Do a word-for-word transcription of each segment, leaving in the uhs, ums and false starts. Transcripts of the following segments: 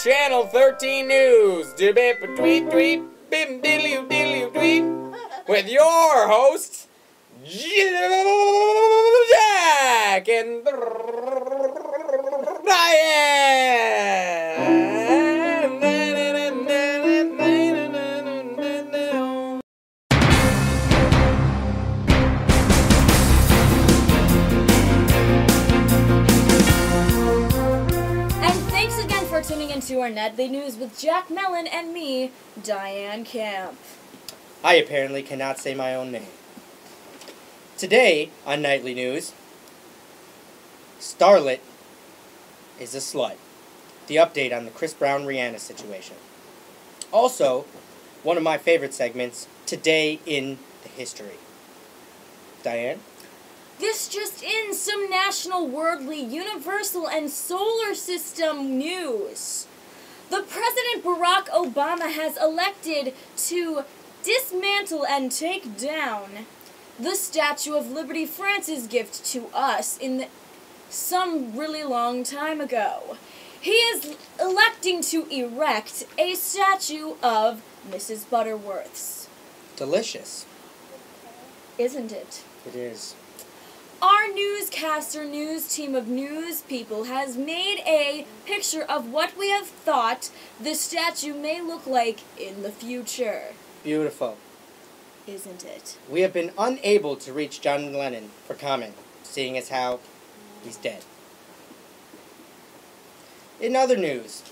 Channel thirteen News. Tweet, tweet, bim, diddly, diddly, tweet. With your hosts, Jack and Brian. Tuning into our Nightly News with Jack Mellon and me, Diane Camp. I apparently cannot say my own name. Today on Nightly News, Starlet is a slut. The update on the Chris Brown Rihanna situation. Also, one of my favorite segments, Today in the History. Diane? This just in, some national, worldly, universal, and solar system news. The President Barack Obama has elected to dismantle and take down the Statue of Liberty, France's gift to us in the, some really long time ago. He is electing to erect a statue of Missus Butterworth's. Delicious. Isn't it? It is. Our newscaster news team of news people has made a picture of what we have thought the statue may look like in the future. Beautiful. Isn't it? We have been unable to reach John Lennon for comment, seeing as how he's dead. In other news,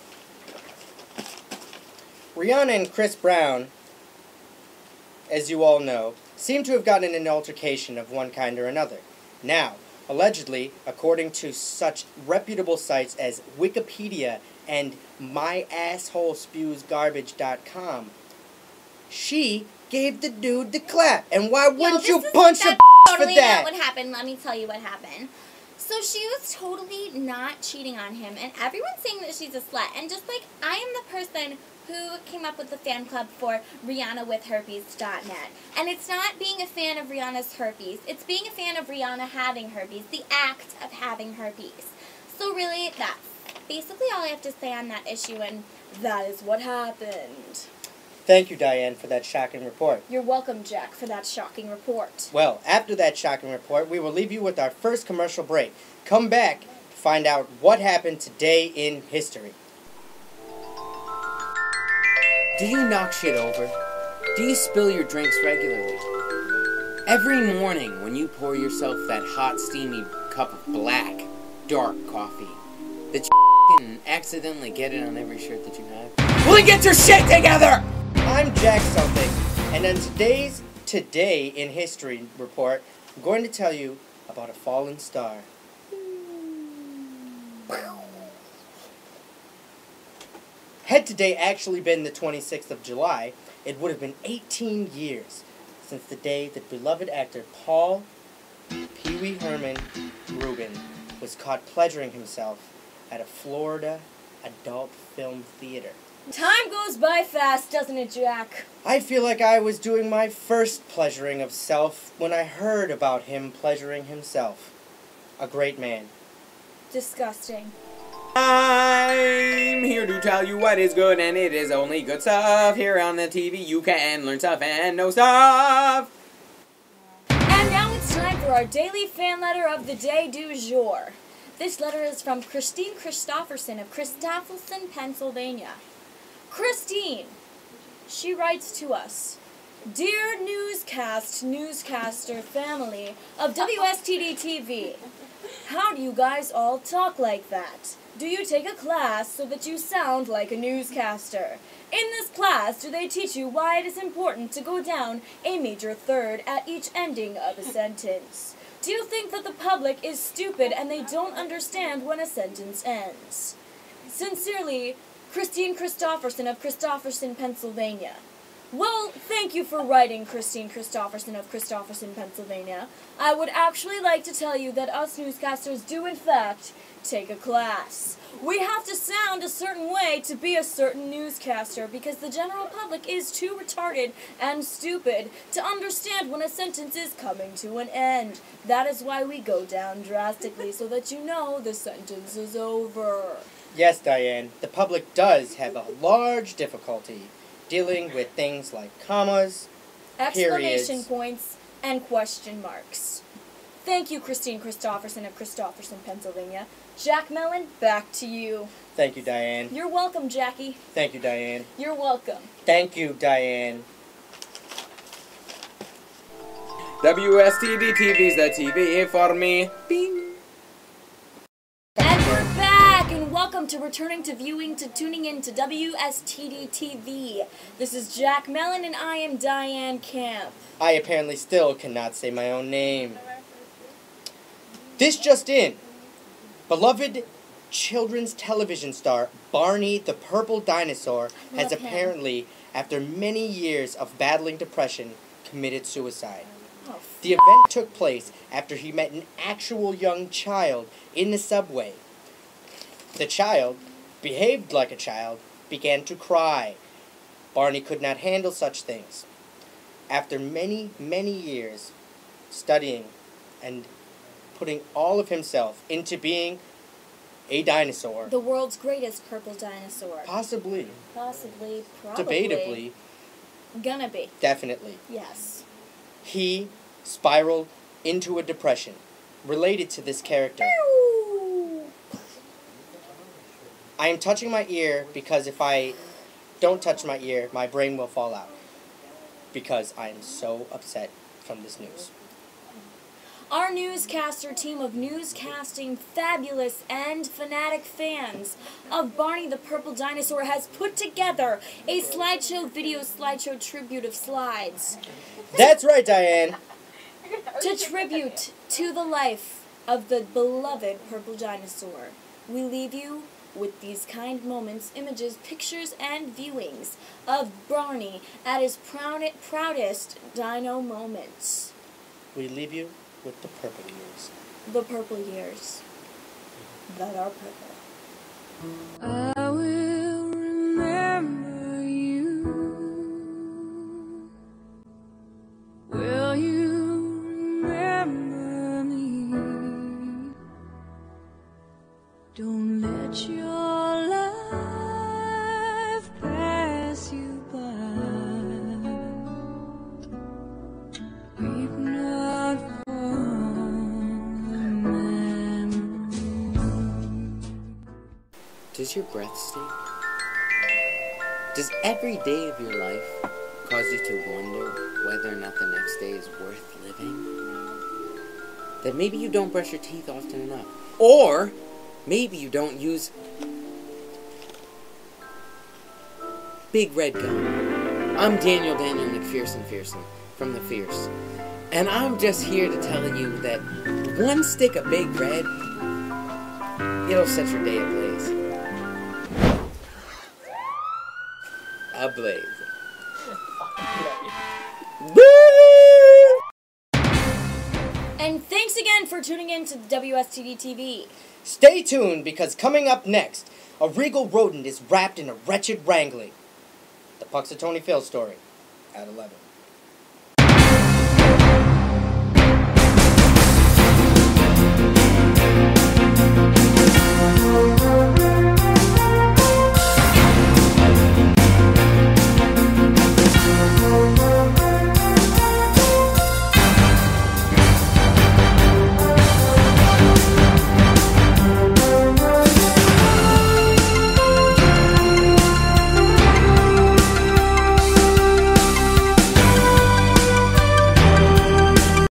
Rihanna and Chris Brown, as you all know, seem to have gotten in an altercation of one kind or another. Now, allegedly, according to such reputable sites as Wikipedia and my asshole spews garbage dot com, she gave the dude the clap. And why wouldn't Yo, you is, punch her totally for that? Not what happened. Let me tell you what happened. So she was totally not cheating on him, and everyone's saying that she's a slut. And just like, I am the person who came up with the fan club for Rihanna with herpes dot net. And it's not being a fan of Rihanna's herpes. It's being a fan of Rihanna having herpes. The act of having herpes. So really, that's basically all I have to say on that issue, and that is what happened. Thank you, Diane, for that shocking report. You're welcome, Jack, for that shocking report. Well, after that shocking report, we will leave you with our first commercial break. Come back to find out what happened today in history. Do you knock shit over? Do you spill your drinks regularly? Every morning when you pour yourself that hot, steamy cup of black, dark coffee, that you can accidentally get it on every shirt that you have? Well, then get your shit together! I'm Jack Something, and on today's Today in History report, I'm going to tell you about a fallen star. Had today actually been the twenty-sixth of July, it would have been eighteen years since the day that beloved actor Paul Pee Wee Herman Rubin was caught pleasuring himself at a Florida adult film theater. Time goes by fast, doesn't it, Jack? I feel like I was doing my first pleasuring of self when I heard about him pleasuring himself. A great man. Disgusting. I'm here to tell you what is good, and it is only good stuff. Here on the T V you can learn stuff and know stuff. And now it's time for our daily fan letter of the day du jour. This letter is from Christine Christofferson of Christofferson, Pennsylvania. Christine, she writes to us, Dear newscast, newscaster family of W S T D T V, how do you guys all talk like that? Do you take a class so that you sound like a newscaster? In this class, do they teach you why it is important to go down a major third at each ending of a sentence? Do you think that the public is stupid and they don't understand when a sentence ends? Sincerely, Christine Christofferson of Christofferson, Pennsylvania. Well, thank you for writing, Christine Christofferson of Christofferson, Pennsylvania. I would actually like to tell you that us newscasters do, in fact, take a class. We have to sound a certain way to be a certain newscaster because the general public is too retarded and stupid to understand when a sentence is coming to an end. That is why we go down drastically so that you know the sentence is over. Yes, Diane, the public does have a large difficulty dealing with things like commas, Exclamation periods. points, and question marks. Thank you, Christine Christopherson of Christopherson, Pennsylvania. Jack Mellon, back to you. Thank you, Diane. You're welcome, Jackie. Thank you, Diane. You're welcome. Thank you, Diane. W S T D T V's the T V for me. Bing. And we're back, and welcome to returning to viewing to tuning in to W S T D T V. This is Jack Mellon, and I am Diane Camp. I apparently still cannot say my own name. This just in. Beloved children's television star Barney the Purple Dinosaur has Love him. apparently, after many years of battling depression, committed suicide. Oh, The event took place after he met an actual young child in the subway. The child, behaved like a child, began to cry. Barney could not handle such things. After many, many years studying and putting all of himself into being a dinosaur, the world's greatest purple dinosaur. possibly, Possibly, probably. debatably, Gonna be. definitely, Yes. he spiraled into a depression related to this character. I am touching my ear because if I don't touch my ear, my brain will fall out. Because I am so upset from this news. Our newscaster team of newscasting fabulous and fanatic fans of Barney the Purple Dinosaur has put together a slideshow video slideshow tribute of slides That's right, Diane. to tribute to the life of the beloved Purple Dinosaur. We leave you with these kind moments, images, pictures, and viewings of Barney at his proud, proudest dino moments. We leave you with the purple years. The purple years that are purple. I will remember you. Will you remember me? Don't let your life pass you by. Weep not for the memory. Does your breath stink? Does every day of your life cause you to wonder whether or not the next day is worth living? That maybe you don't brush your teeth often enough. Or maybe you don't use Big Red Gum. I'm Daniel Daniel McPherson Fearson from The Fierce. And I'm just here to tell you that one stick of Big Red, it'll set your day ablaze. Ablaze. And thanks again for tuning in to the W S T D T V. Stay tuned because coming up next, a regal rodent is wrapped in a wretched wrangling. The Puxatony Phil story at eleven.